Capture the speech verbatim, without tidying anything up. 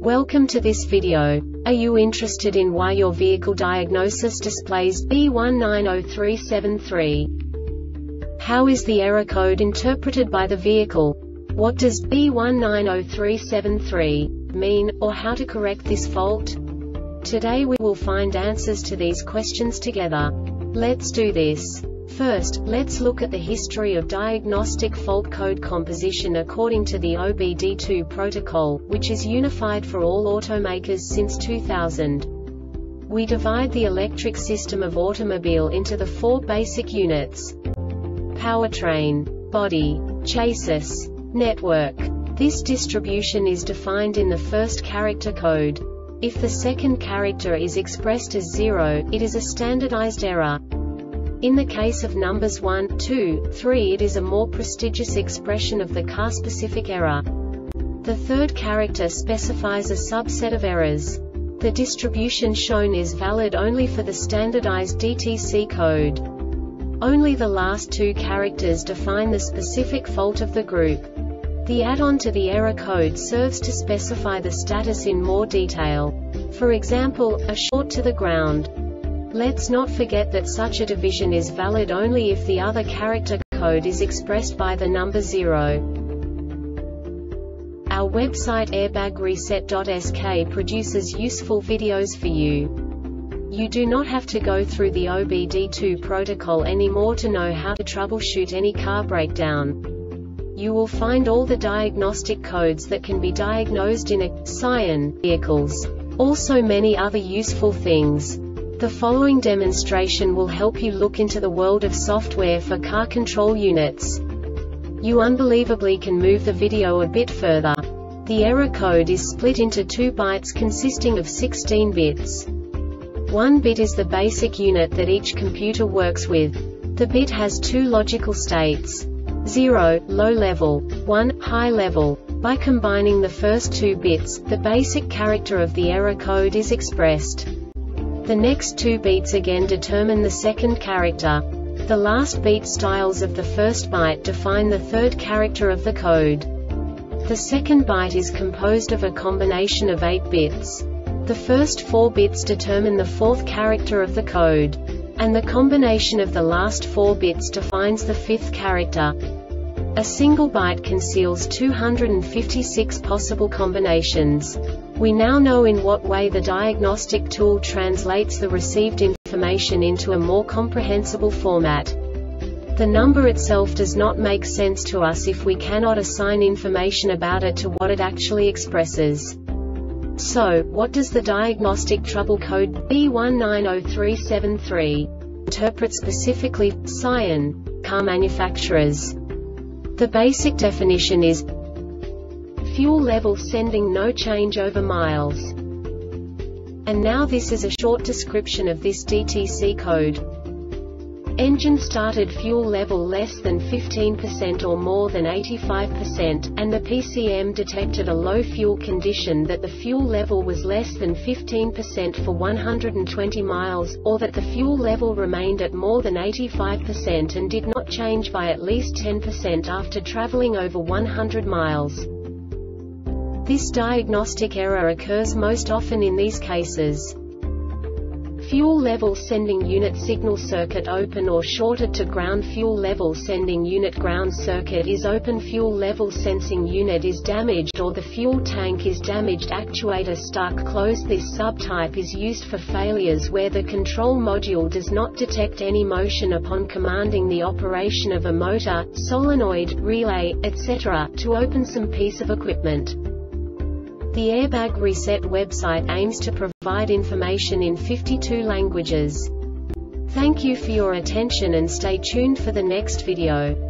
Welcome to this video. Are you interested in why your vehicle diagnosis displays B one nine zero three seven three? How is the error code interpreted by the vehicle? What does B one nine zero three seven three mean, or how to correct this fault? Today we will find answers to these questions together. Let's do this. First, let's look at the history of diagnostic fault code composition according to the O B D two protocol, which is unified for all automakers since two thousand. We divide the electric system of automobile into the four basic units: powertrain, body, chassis, network. This distribution is defined in the first character code. If the second character is expressed as zero, it is a standardized error. In the case of numbers one, two, three, it is a more prestigious expression of the car-specific error. The third character specifies a subset of errors. The distribution shown is valid only for the standardized D T C code. Only the last two characters define the specific fault of the group. The add-on to the error code serves to specify the status in more detail. For example, a short to the ground. Let's not forget that such a division is valid only if the other character code is expressed by the number zero. Our website airbag reset dot S K produces useful videos for you. You do not have to go through the O B D two protocol anymore to know how to troubleshoot any car breakdown. You will find all the diagnostic codes that can be diagnosed in a Scion vehicles. Also many other useful things. The following demonstration will help you look into the world of software for car control units. You unbelievably can move the video a bit further. The error code is split into two bytes consisting of sixteen bits. One bit is the basic unit that each computer works with. The bit has two logical states: zero, low level, one, high level. By combining the first two bits, the basic character of the error code is expressed. The next two beats again determine the second character. The last beat styles of the first byte define the third character of the code. The second byte is composed of a combination of eight bits. The first four bits determine the fourth character of the code. And the combination of the last four bits defines the fifth character. A single byte conceals two hundred fifty-six possible combinations. We now know in what way the diagnostic tool translates the received information into a more comprehensible format. The number itself does not make sense to us if we cannot assign information about it to what it actually expresses. So, what does the diagnostic trouble code B one nine zero three seven three interpret specifically for Scion car manufacturers? The basic definition is fuel level sending no change over miles. And now this is a short description of this D T C code. Engine started fuel level less than fifteen percent or more than eighty-five percent, and the P C M detected a low fuel condition that the fuel level was less than fifteen percent for one hundred twenty miles, or that the fuel level remained at more than eighty-five percent and did not change by at least ten percent after traveling over one hundred miles. This diagnostic error occurs most often in these cases: fuel level sending unit signal circuit open or shorted to ground, fuel level sending unit ground circuit is open, fuel level sensing unit is damaged, or the fuel tank is damaged, actuator stuck closed. This subtype is used for failures where the control module does not detect any motion upon commanding the operation of a motor, solenoid, relay, et cetera, to open some piece of equipment. The Airbag Reset website aims to provide information in fifty-two languages. Thank you for your attention and stay tuned for the next video.